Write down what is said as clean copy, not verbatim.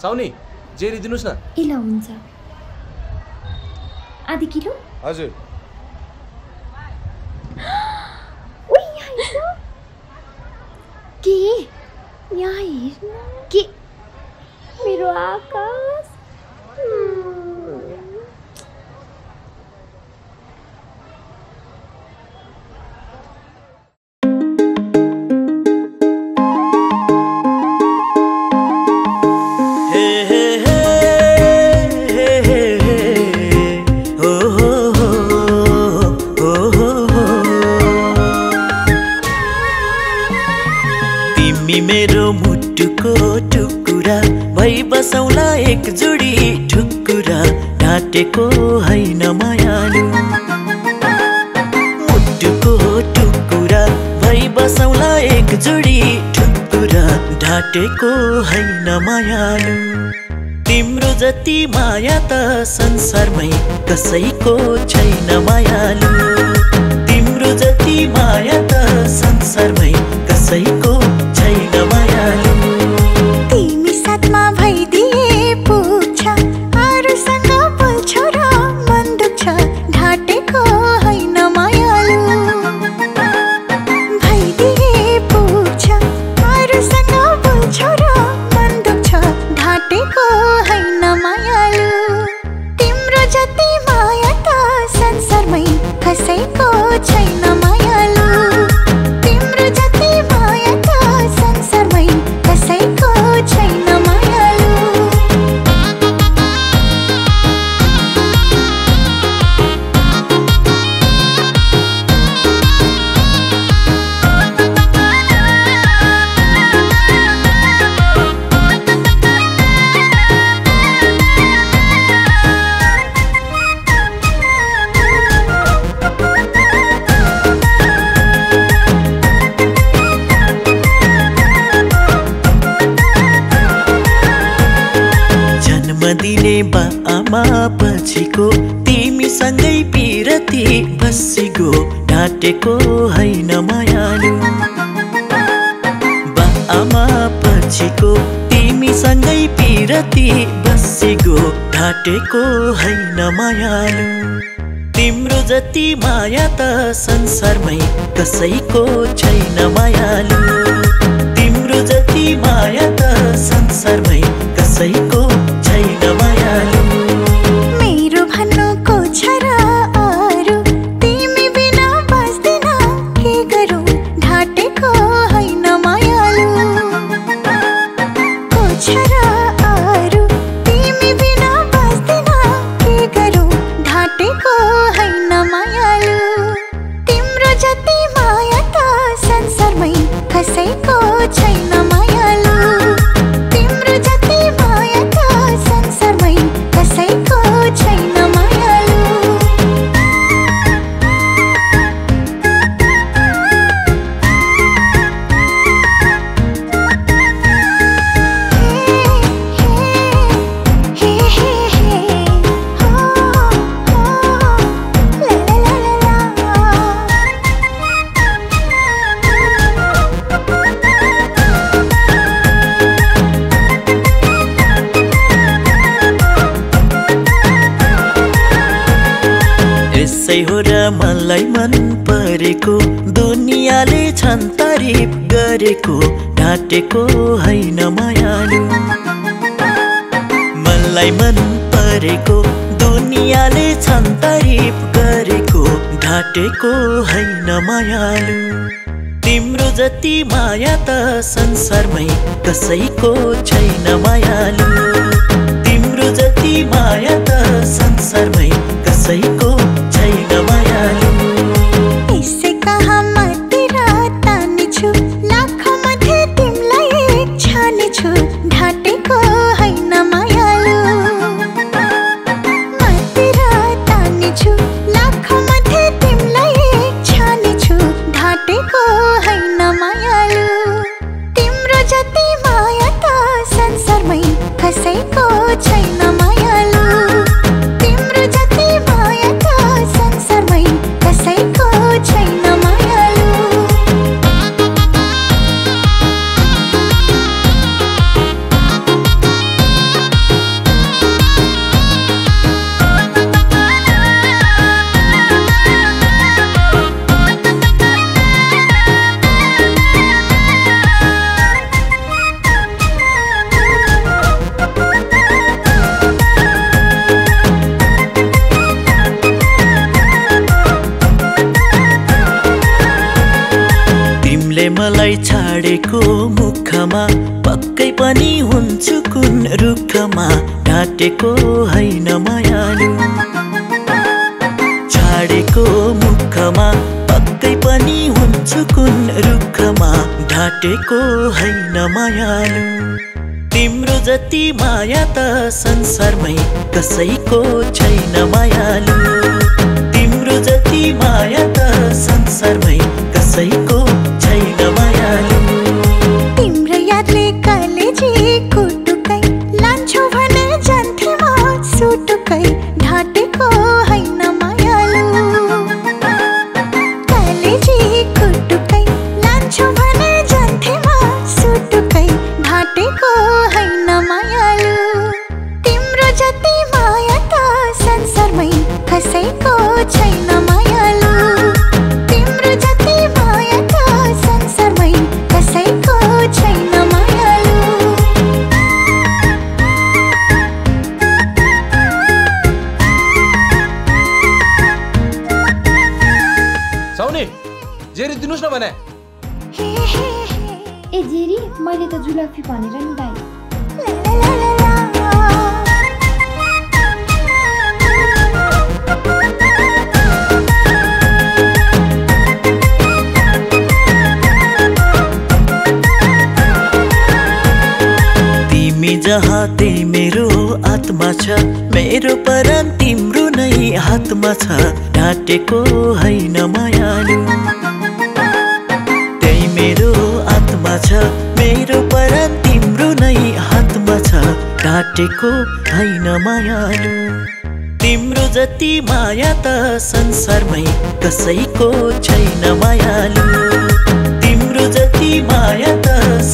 साउनी जेरी दिनुस् न। ल हुन्छ। आधी किलो? हजुर। ओइ यहाँ हेर्नु। के? यहाँ हेर्नु। के? मेरो आकाश। मेरो मुटुको टुकुरा भई बसौला एक जोडी ठुकुरा ढाटेको हैन मायालु। मुटुको टुकुरा भई बसौला एक जोडी ठुकुरा ढाटेको हैन मायालु। तिम्रो जति माया त संसारमै कसैको छैन मायालु। तिम्रो जति माया त संसारमै कसैको छैन मायालु। तिमी साथमा भइदिए पुग्छ अरूसँग बोल्छौ र मन दुख्छ ढाटेको हैन मायालु। भइदिए पुग्छ अरूसँग बोल्छौ र मन दुख्छ ढाटेको हैन मायालु। तिम्रो जति माया त संसारमै कसैको छैन मायालु। तिम्रो जति माया त संसारमै कसैको छैन मायालु। दिने बा आमा पछिको तिमीसँगै पिरती बसिगो ढाटेको हैन मायालु। बा आमा पछिको तिमीसँगै पिरती बसिगो ढाटेको हैन मायालु। तिम्रो जति माया त संसारमै कसैको छैन मायालु। तिम्रो जति माया त संसारमै कसैको छैन मायालु। मेरो भन्नुको छ र अरू तिमी बिना बस्दिन के गरौँ ढाटेको हैन मायालु। को छ र अरू तिमी बिना बस्दिन के गरौँ ढाटेको हैन मायालु। तिम्रो जति माया त संसारमै कसैको छैन मायालु। तिम्रो जति माया त संसारमै कसैको छैन मायालु। हे हे हे हो हो ला ला ला ला। यसै हो र मलाई मन परेको दुनियाँले छन् तारिफ गरेको ढाटेको हैन मायालु। मलाई मन परेको दुनियाँले छन् तारिफ गरेको ढाटेको हैन मायालु। तिम्रो जति माया त संसारमै कसैको छैन मायालु। तिम्रो जति माया त संसारमै कसैको छैन मायालु। यसै कहाँ मतिर तानेछु लाखौँ मध्ये तिमीलाई एक छानेछु ढाटेको हैन मायालु। मतिर तानेछु लाखौँ मध्ये तिमीलाई एक छानेछु ढाटेको हैन मायालु। तिम्रो जति माया त संसारमै कसैको छैन मायालु। तिम्रो जति माया त संसारमै कसैको छैन मायालु। मुखमा पक्कै पनि हुन्छु कुन रुखमा ढाटेको हैन मायालु छाडेको मुखमा पक्कै पनि हुन्छु कुन रुखमा ढाटेको हैन मायालु तिम्रो जति माया त संसारमै कसैको छैन मायालु तिम्रो जति माया त संसारमै कसैको छैन मायालु तिम्रो यादले कलेजी कुटुकै लान्छौ भने जान्थे म सुटुकै ढाटेको हैन मायालु कलेजी कुटुकै लान्छौ भने जान्थे म सुटुकै ढाटेको हैन मायालु तिम्रो जति माया त संसारमै कसैको छैन मायालु तिम्रो जति माया त संसारमै कसैको छैन मायालु साउनी जेरी दिनुस् न भने ए जेरी मैले त जुलाफी भनेर नि दाइ तिमी जहाँ त्यही मेरो आत्मा छ मेरो परान तिम्रो नै हातमा छ ढाटेको हैन मायालु त्यही मेरो आत्मा छ मेरो परान तिम्रो नै हातमा छ ढाटेको हैन मायालु तिम्रो जति माया त संसारमै कसैको छैन मायालु तिम्रो जति माया त